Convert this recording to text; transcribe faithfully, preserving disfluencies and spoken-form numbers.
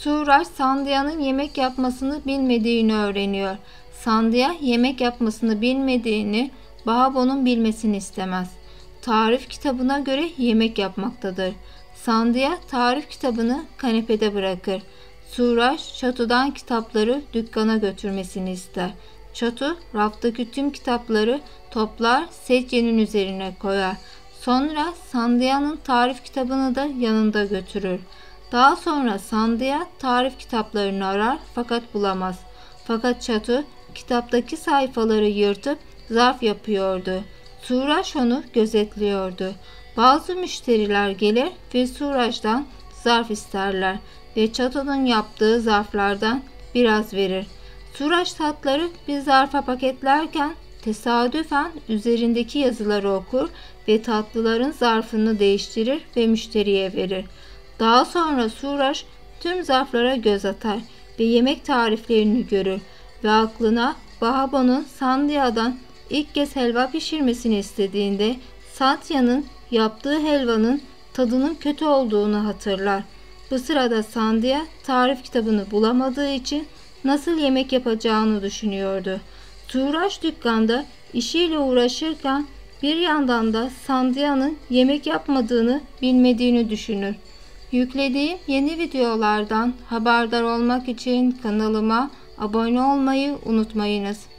Suraj Sandhya'nın yemek yapmasını bilmediğini öğreniyor. Sandhya yemek yapmasını bilmediğini Bahabo'nun bilmesini istemez. Tarif kitabına göre yemek yapmaktadır. Sandhya tarif kitabını kanepede bırakır. Suraj çatıdan kitapları dükkana götürmesini ister. Çatu raftaki tüm kitapları toplar, seccenin üzerine koyar. Sonra Sandhya'nın tarif kitabını da yanında götürür. Daha sonra Sandhya tarif kitaplarını arar fakat bulamaz. Fakat Çatu kitaptaki sayfaları yırtıp zarf yapıyordu. Suraj onu gözetliyordu. Bazı müşteriler gelir ve Suraj'dan zarf isterler ve Çatu'nun yaptığı zarflardan biraz verir. Suraj tatları bir zarfa paketlerken tesadüfen üzerindeki yazıları okur ve tatlıların zarfını değiştirir ve müşteriye verir. Daha sonra Suraj tüm zarflara göz atar ve yemek tariflerini görür ve aklına Bahabo'nun Sandhya'dan ilk kez helva pişirmesini istediğinde Sandhya'nın yaptığı helvanın tadının kötü olduğunu hatırlar. Bu sırada Sandhya tarif kitabını bulamadığı için nasıl yemek yapacağını düşünüyordu. Suraj dükkanda işiyle uğraşırken bir yandan da Sandhya'nın yemek yapmadığını bilmediğini düşünür. Yüklediğim yeni videolardan haberdar olmak için kanalıma abone olmayı unutmayınız.